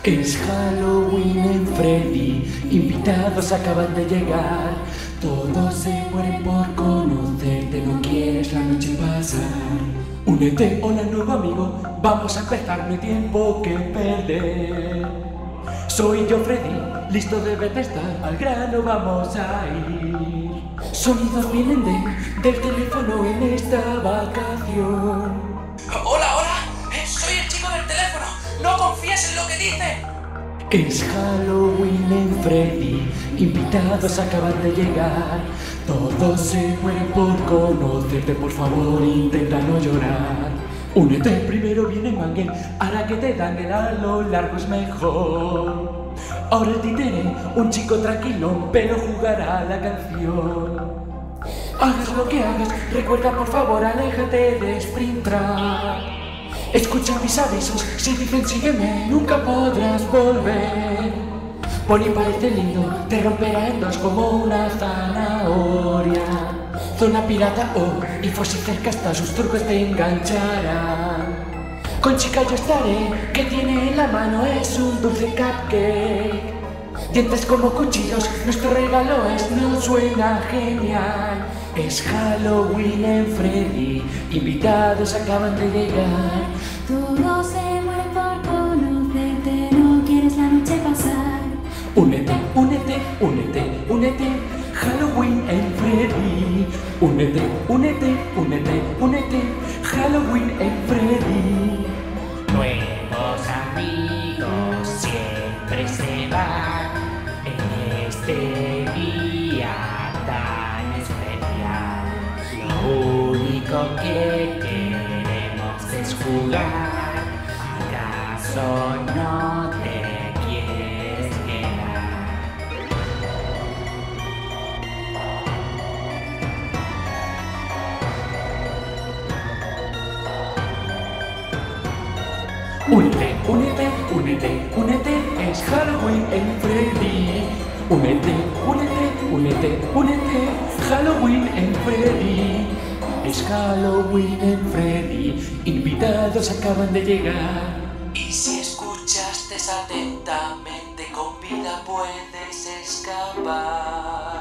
Es Halloween en Freddy, invitados acaban de llegar. Todos se mueren por conocerte, no quieres la noche pasar. Únete, hola nuevo amigo, vamos a empezar, no hay tiempo que perder. Soy yo Freddy, listo debes de estar, al grano vamos a ir. Sonidos vienen del teléfono en esta vacación. Hola, soy el chico del teléfono. No confíes en lo que dice. Es Halloween en Freddy, invitados acaban de llegar. Todos se mueren por conocerte, por favor intenta no llorar. Únete, primero viene Mangel, hará que te dan a lo largo es mejor. Ahora el títere, un chico tranquilo, pero jugará la canción. Hagas lo que hagas, recuerda por favor, aléjate de Springtrap. Escucha mis avisos, si dicen sígueme, nunca podrás volver. Bonnie parece lindo, te romperá en dos como una zanahoria. Zona pirata, y por si cerca está, sus trucos te engancharán. Con chica yo estaré, que tiene en la mano es un dulce cupcake. Dientes como cuchillos, nuestro regalo nos suena genial. Es Halloween en Freddy, invitados acaban de llegar. Todos se mueren por conocerte, no quieres la noche pasar. Únete, únete, únete, únete, Halloween en Freddy. Únete, únete, únete, únete, Halloween en Freddy. Nuevos amigos siempre se van en este día tan especial. Lo único que queremos es jugar. ¿Acaso no te quieres quedar? Únete, únete, únete, únete, es Halloween en Freddy. Únete, únete, únete, únete, Halloween en Freddy. Es Halloween en Freddy, invitados acaban de llegar. Y si escuchaste atentamente, con vida puedes escapar.